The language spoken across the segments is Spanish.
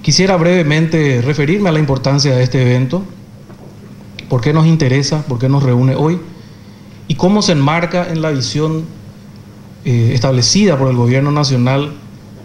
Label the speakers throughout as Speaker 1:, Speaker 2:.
Speaker 1: Quisiera brevemente referirme a la importancia de este evento, por qué nos interesa, por qué nos reúne hoy y cómo se enmarca en la visión establecida por el Gobierno Nacional,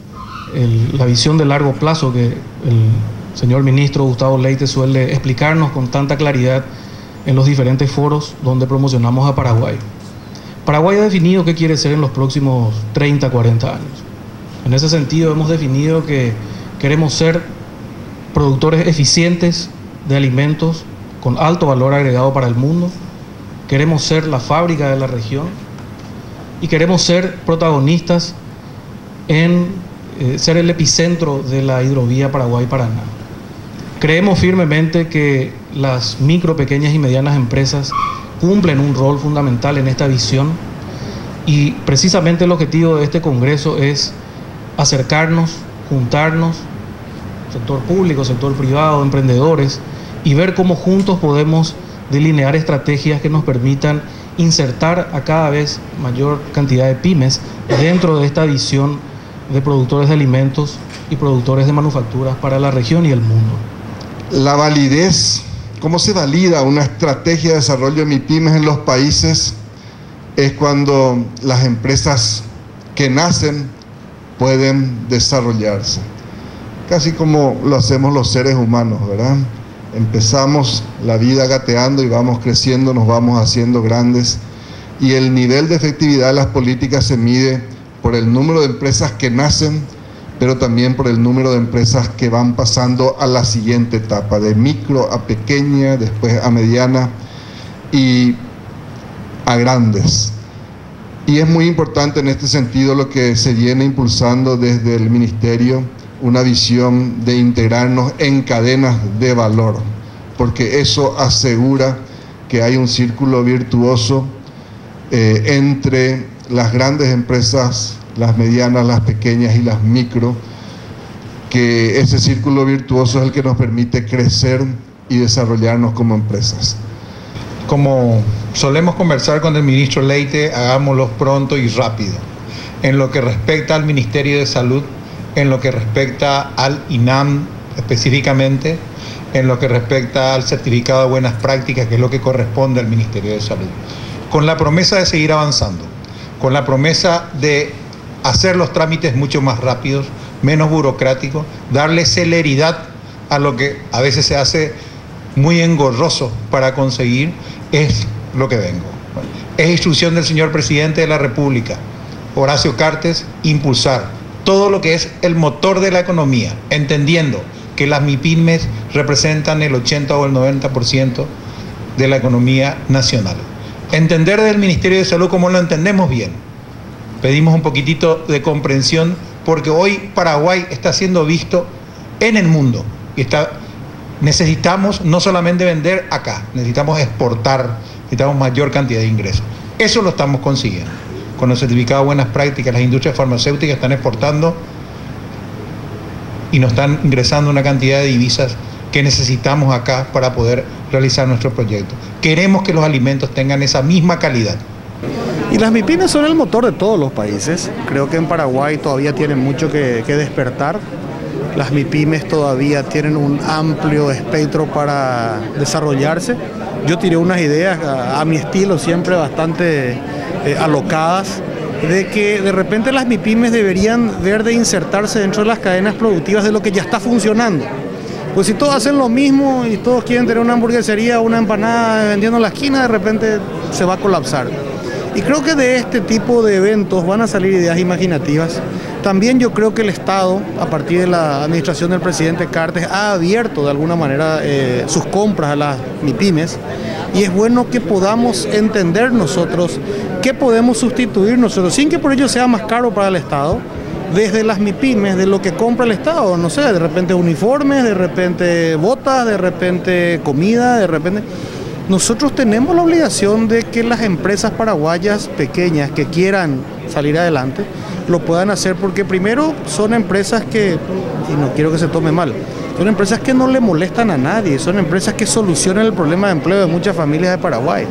Speaker 1: la visión de largo plazo que el señor ministro Gustavo Leite suele explicarnos con tanta claridad en los diferentes foros donde promocionamos a Paraguay. Paraguay ha definido qué quiere ser en los próximos 30, 40 años. En ese sentido hemos definido que queremos ser productores eficientes de alimentos con alto valor agregado para el mundo, queremos ser la fábrica de la región y queremos ser protagonistas en ser el epicentro de la hidrovía Paraguay-Paraná. Creemos firmemente que las micro, pequeñas y medianas empresas cumplen un rol fundamental en esta visión y precisamente el objetivo de este congreso es acercarnos, juntarnos, sector público, sector privado, emprendedores, y ver cómo juntos podemos delinear estrategias que nos permitan insertar a cada vez mayor cantidad de pymes dentro de esta visión de productores de alimentos y productores de manufacturas para la región y el mundo.
Speaker 2: La validez, cómo se valida una estrategia de desarrollo de MIPYMES en los países, es cuando las empresas que nacen pueden desarrollarse. Casi como lo hacemos los seres humanos, ¿verdad? Empezamos la vida gateando y vamos creciendo, nos vamos haciendo grandes, y el nivel de efectividad de las políticas se mide por el número de empresas que nacen, pero también por el número de empresas que van pasando a la siguiente etapa, de micro a pequeña, después a mediana y a grandes. Y es muy importante en este sentido lo que se viene impulsando desde el Ministerio, una visión de integrarnos en cadenas de valor, porque eso asegura que hay un círculo virtuoso entre las grandes empresas, las medianas, las pequeñas y las micro, que ese círculo virtuoso es el que nos permite crecer y desarrollarnos como empresas.
Speaker 3: Como solemos conversar con el ministro Leite, hagámoslo pronto y rápido. En lo que respecta al Ministerio de Salud, en lo que respecta al INAM específicamente, en lo que respecta al certificado de buenas prácticas, que es lo que corresponde al Ministerio de Salud, con la promesa de seguir avanzando, con la promesa de hacer los trámites mucho más rápidos, menos burocráticos, darle celeridad a lo que a veces se hace muy engorroso para conseguir, es lo que vengo. Es instrucción del señor Presidente de la República, Horacio Cartes, impulsar todo lo que es el motor de la economía, entendiendo que las MIPYMES representan el 80 o el 90% de la economía nacional. Entender del Ministerio de Salud como lo entendemos bien. Pedimos un poquitito de comprensión porque hoy Paraguay está siendo visto en el mundo y necesitamos no solamente vender acá, necesitamos exportar, necesitamos mayor cantidad de ingresos. Eso lo estamos consiguiendo. Con los certificados de buenas prácticas, las industrias farmacéuticas están exportando y nos están ingresando una cantidad de divisas que necesitamos acá para poder realizar nuestro proyecto. Queremos que los alimentos tengan esa misma calidad.
Speaker 4: Y las MIPYMES son el motor de todos los países. Creo que en Paraguay todavía tienen mucho que despertar. Las MIPYMES todavía tienen un amplio espectro para desarrollarse. Yo tiré unas ideas a mi estilo, siempre bastante alocadas, de que de repente las MIPYMES deberían ver de insertarse dentro de las cadenas productivas de lo que ya está funcionando. Pues si todos hacen lo mismo y todos quieren tener una hamburguesería o una empanada vendiendo en la esquina, de repente se va a colapsar. Y creo que de este tipo de eventos van a salir ideas imaginativas. También yo creo que el Estado, a partir de la administración del presidente Cartes, ha abierto de alguna manera sus compras a las MIPYMES, y es bueno que podamos entender nosotros qué podemos sustituir nosotros, sin que por ello sea más caro para el Estado, desde las MIPYMES, de lo que compra el Estado, no sé, de repente uniformes, de repente botas, de repente comida, de repente... Nosotros tenemos la obligación de que las empresas paraguayas pequeñas que quieran salir adelante lo puedan hacer, porque primero son empresas que, y no quiero que se tome mal, son empresas que no le molestan a nadie, son empresas que solucionan el problema de empleo de muchas familias de Paraguay.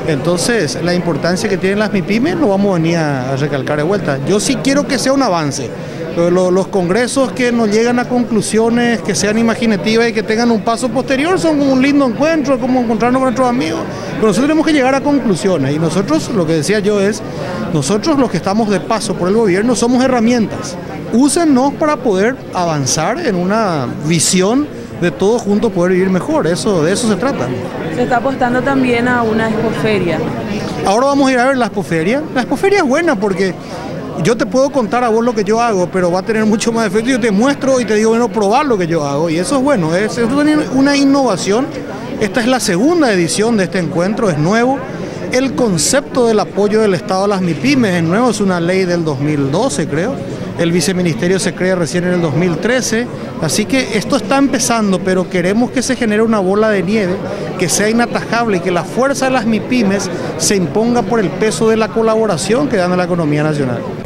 Speaker 4: Entonces, la importancia que tienen las MIPYMES lo vamos a venir a recalcar de vuelta. Yo sí quiero que sea un avance. Los congresos que no llegan a conclusiones, que sean imaginativas y que tengan un paso posterior son como un lindo encuentro, como encontrarnos con nuestros amigos. Pero nosotros tenemos que llegar a conclusiones y nosotros, lo que decía yo es, nosotros los que estamos de paso por el gobierno somos herramientas. Úsennos para poder avanzar en una visión de todos juntos poder vivir mejor. De eso se trata.
Speaker 5: Se está apostando también a una expoferia.
Speaker 4: Ahora vamos a ir a ver la expoferia. La expoferia es buena porque yo te puedo contar a vos lo que yo hago, pero va a tener mucho más efecto. Yo te muestro y te digo, bueno, probar lo que yo hago. Y eso es bueno, es una innovación. Esta es la segunda edición de este encuentro, es nuevo. El concepto del apoyo del Estado a las MIPYMES es nuevo, es una ley del 2012, creo. El viceministerio se crea recién en el 2013, así que esto está empezando, pero queremos que se genere una bola de nieve, que sea inatajable y que la fuerza de las MIPYMES se imponga por el peso de la colaboración que dan a la economía nacional.